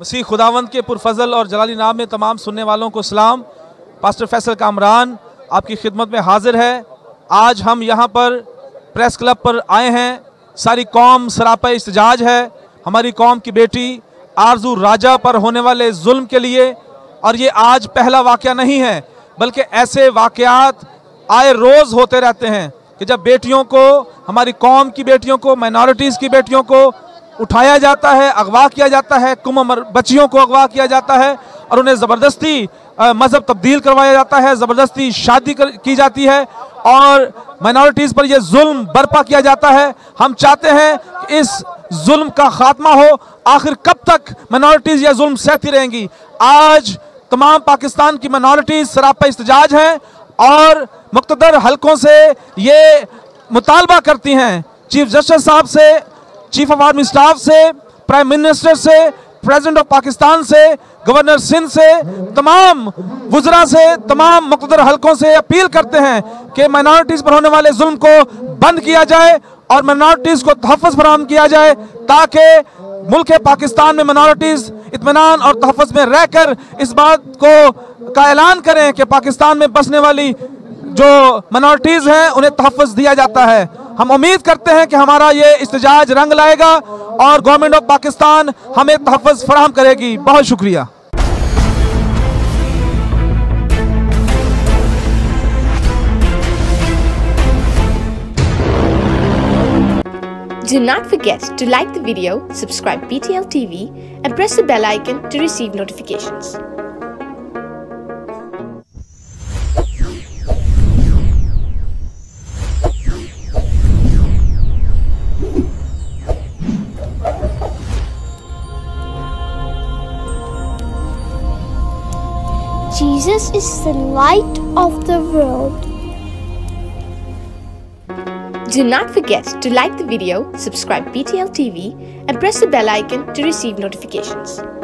मसीह खुदावंद के पुरफजल और जलाली नाम में तमाम सुनने वालों को सलाम। पास्टर फैसल कामरान आपकी खिदमत में हाजिर है। आज हम यहाँ पर प्रेस क्लब पर आए हैं। सारी कौम सरापा इस्तिजाज है हमारी कौम की बेटी आरजू राजा पर होने वाले जुल्म के लिए। और ये आज पहला वाक़या नहीं है, बल्कि ऐसे वाक़यात आए रोज़ होते रहते हैं कि जब बेटियों को, हमारी कौम की बेटियों को, माइनॉरिटीज़ की बेटियों को उठाया जाता है, अगवा किया जाता है, कम उम्र बच्चियों को अगवा किया जाता है और उन्हें ज़बरदस्ती मज़हब तब्दील करवाया जाता है, ज़बरदस्ती शादी की जाती है और माइनॉरिटीज़ पर यह जुल्म बर्पा किया जाता है। हम चाहते हैं कि इस जुल्म का खात्मा हो। आखिर कब तक माइनॉरिटीज़ यह जुल्म सहती रहेंगी? आज तमाम पाकिस्तान की माइनॉरिटीज़ सरापा इस्तिजाज हैं और मुक़्तदर हलकों से ये मुतालबा करती हैं, चीफ जस्टिस साहब से, चीफ ऑफ आर्मी स्टाफ से, प्राइम मिनिस्टर से, प्रेसिडेंट ऑफ पाकिस्तान से, गवर्नर सिंध से, तमाम वुज़रा से, तमाम मुक़्तदर हलकों से अपील करते हैं कि माइनॉरिटीज़ पर होने वाले जुल्म को बंद किया जाए और माइनॉरिटीज़ को तहफ़्फ़ुज़ फराहम किया जाए, ताकि मुल्क पाकिस्तान में माइनॉरिटीज़ इत्मीनान और तहफ़्फ़ुज़ में रहकर इस बात का ऐलान करें कि पाकिस्तान में बसने वाली जो माइनॉरिटीज़ हैं उन्हें तहफ़्फ़ुज़ दिया जाता है। हम उम्मीद करते हैं कि हमारा ये इस्तिजाज रंग लाएगा और गवर्नमेंट ऑफ पाकिस्तान हमें तहफ़्फ़ुज़ फराहम करेगी। बहुत शुक्रिया। Do not forget to like the video, subscribe BTL TV and press the bell icon to receive notifications. Jesus is the light of the world. Do not forget to like the video, subscribe BTL TV and press the bell icon to receive notifications.